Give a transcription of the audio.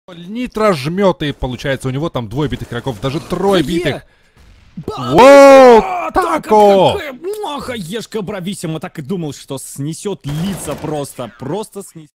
Нитро жмет, и получается у него там 2 битых игроков, даже 3 битых. Воу, тако! Хаешка брависсимо, так и думал, что снесет лица просто снесет.